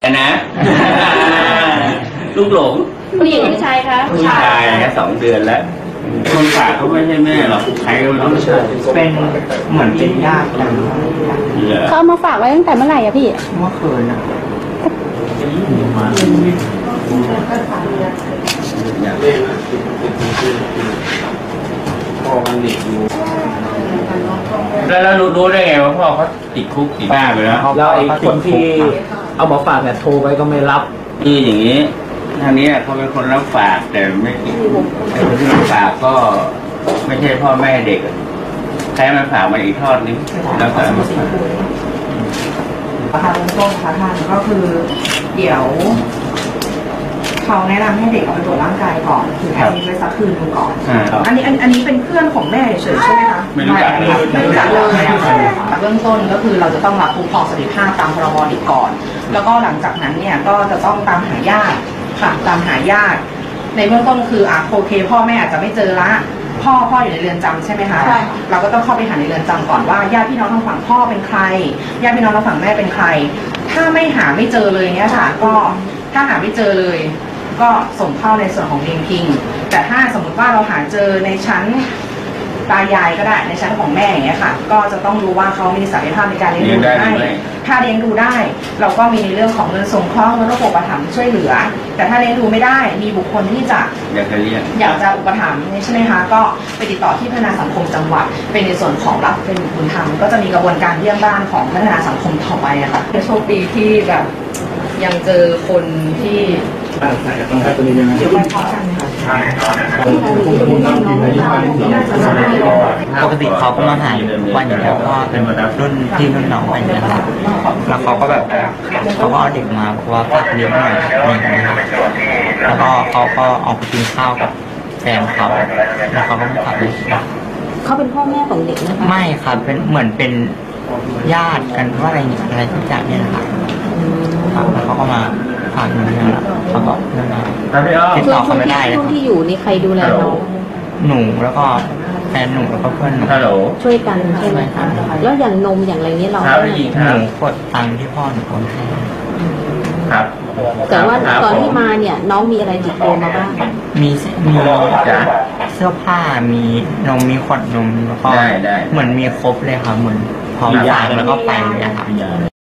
นะลูกหลงผู้หญิงผู้ชายคะผู้ชายนะ2 เดือนแล้วคนฝากเขาไม่ใช่แม่หรอกใครก็ไม่รู้เป็นเหมือนเป็นญาติกันเขามาฝากไว้ตั้งแต่เมื่อไหร่อะพี่เมื่อคืนนะพ่อมันเด็กอยู่แล้วรู้ได้ไงว่าพ่อเขาติดคุกติดบ้าไปแล้วแล้วไอ้คนที่เอามาฝากเนี่ยโทรไปก็ไม่รับคืออย่างนี้ทางนี้เขาเป็นคนรับฝากแต่ไม่คนที่รับฝากก็ไม่ใช่พ่อแม่เด็กใครมาฝากมาอีกทอดนึงแล้วฝากมาฝากประธานเบื้องต้นค่ะท่านก็คือเดี๋ยวเขาแนะนำให้เด็กเอาไปตรวจร่างกายก่อนคือแอดมิทไว้สักคืนนึงก่อนอันนี้เป็นเพื่อนของแม่เฉยใช่ไหมคะไม่รู้จักเลยไม่รู้จักเลยเบื้องต้นก็คือเราจะต้องรับคุ้มครองสิทธิภาพตามพรบเด็กก่อนแล้วก็หลังจากนั้นเนี่ยก็จะต้องตามหาญาติค่ะตามหาญาติในเบื้องต้นคือโอเคพ่อแม่อาจจะไม่เจอละพ่ออยู่ในเรือนจำใช่ไหมคะใช่เราก็ต้องเข้าไปหาในเรือนจำก่อนว่าญาติพี่น้องทางฝั่งพ่อเป็นใครญาติพี่น้องทางฝั่งแม่เป็นใครถ้าไม่หาไม่เจอเลยเนี่ยค่ะก็ถ้าหาไม่เจอเลยก็ส่งเข้าในส่วนของเรียงพิงแต่ถ้าสมมติว่าเราหาเจอในชั้นตายายก็ได้ในชั้นของแม่อย่างเงี้ยค่ะก็จะต้องดูว่าเขามีศักยภาพในการเลี้ยงดูได้ถ้าเลี้ยงดูได้เราก็มีในเรื่องของเงินสงเคราะห์เงินระบบอุปถัมภ์ช่วยเหลือแต่ถ้าเลี้ยงดูไม่ได้มีบุคคลที่จะอยากจะอุปถัมภ์ใช่ไหมคะก็ไปติดต่อที่พัฒนาสังคมจังหวัดเป็นในส่วนของรับเป็นบุญธรรมก็จะมีกระบวนการเยี่ยมบ้านของพัฒนาสังคมต่อไปอะค่ะโชคดีที่แบบยังเจอคนที่เดี๋ยวไปพร้อมกันค่ะปกติเขาก็มาหาวันอยู่แล้วก็เป็นรุ่นพี่รุ่นน้องไปนะครับแล้วเขาก็แบบเขาก็เอาเด็กมาเพราะว่าฝากเลี้ยงหน่อยแล้วก็เขาก็ออกไปกินข้าวกับแฟนเขาแล้วเขาก็มาฝากเลี้ยงเขาเป็นพ่อแม่ของเด็กนะคะไม่ครับเป็นเหมือนเป็นญาติกันว่าอะไรทุกอย่างเนี่ยนะครับแล้วเขาก็มาฝากเงินแล้วเขาก็เรื่องมาติดต่อเขาไม่ได้เลยช่วงที่อยู่นี่ใครดูแลน้องหนูแล้วก็แฟนหนูแล้วก็เพื่อนหนูช่วยกันใช่ไหมคะแล้วอย่างนมอย่างอะไรนี้เราหนูกดตังค์ที่พ่อหนูโอนให้ครับแต่ว่าตอนที่มาเนี่ยน้องมีอะไรติดตัวมาบ้างมีเสื้อผ้ามีนมมีขวดนมแล้วก็เหมือนมีครบเลยค่ะเหมือนพร้อมฝากแล้วก็ไปเลยค่ะ